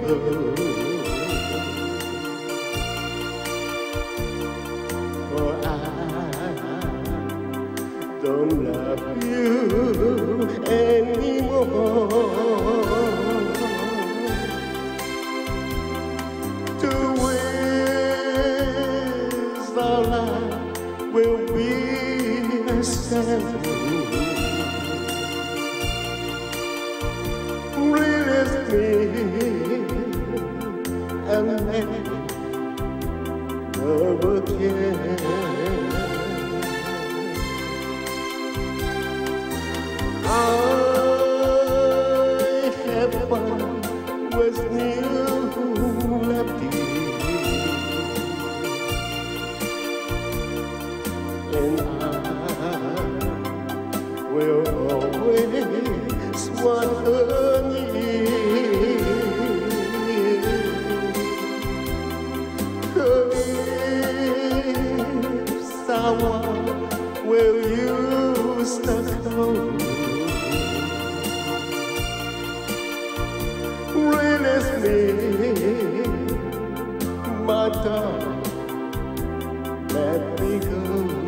For I don't love you anymore. To waste our life will be a sin. Release me and let love again. I have fun with new love and I will always want you. If someone will use the code, release me, my darling, let me go.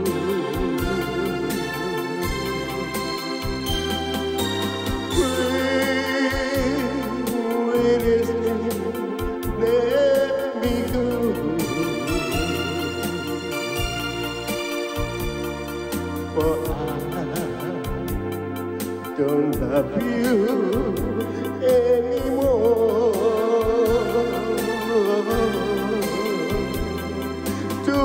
Release me, let me go. For I don't love you anymore. To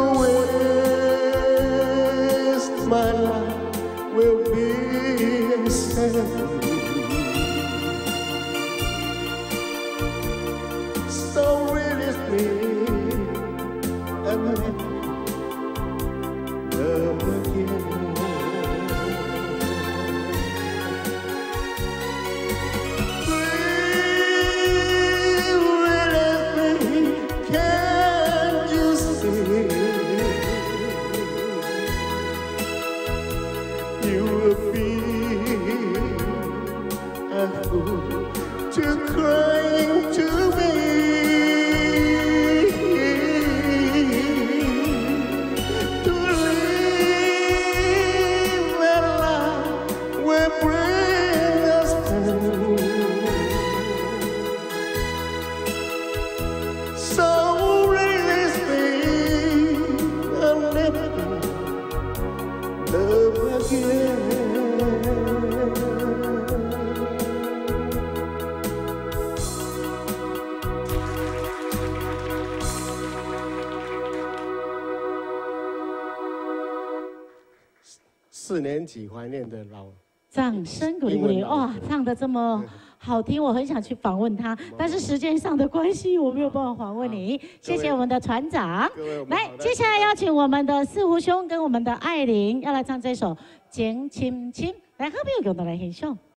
waste my life will be a sin. So release me and let love again. You will be a fool to crying to me. To live a life will bring us pain. So release me and let me love again. 4年级怀念的老， 掌声鼓励鼓励！哇，唱的这么好听，我很想去访问他，但是时间上的关系，我没有办法访问你。谢谢我们的团长。来，接下来邀请我们的四胡兄跟我们的艾琳要来唱这首《情深深》，来，好朋友共同来欣赏。